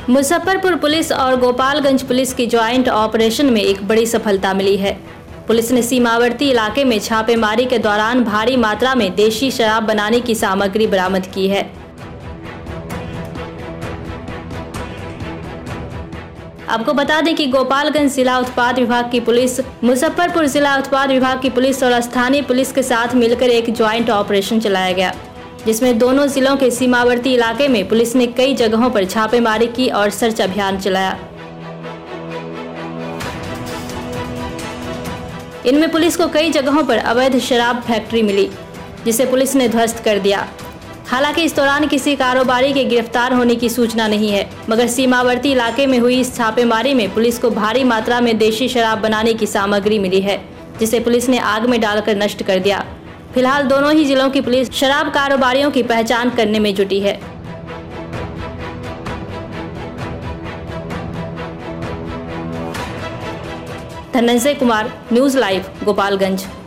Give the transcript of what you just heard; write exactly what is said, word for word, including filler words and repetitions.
Muzaffarpur police और Gopalganj police की joint operation में एक बड़ी सफलता मिली है। पुलिस ने सीमावर्ती इलाके में छापेमारी के दौरान भारी मात्रा में देशी शराब बनाने की सामग्री बरामद की है। आपको बता दें कि गोपालगंज जिला उत्पाद विभाग की पुलिस, मुजफ्फरपुर जिला उत्पाद विभाग की पुलिस और स्थानीय पुलिस के साथ मिलकर एक ज्वाइंट ऑपरेशन चलाया गया, जिसमें दोनों जिलों के सीमावर्ती इलाके में पुलिस ने कई जगहों पर छापेमारी की और सर्च अभियान चलाया। इनमें पुलिस को कई जगहों पर अवैध शराब फैक्ट्री मिली, जिसे पुलिस ने ध्वस्त कर दिया। हालांकि इस दौरान किसी कारोबारी के गिरफ्तार होने की सूचना नहीं है, मगर सीमावर्ती इलाके में हुई इस छापेमारी में पुलिस को भारी मात्रा में देशी शराब बनाने की सामग्री मिली है, जिसे पुलिस ने आग में डालकर नष्ट कर दिया। फिलहाल दोनों ही जिलों की पुलिस शराब कारोबारियों की पहचान करने में जुटी है। Dhananjay Kumar, news live, Gopalganj.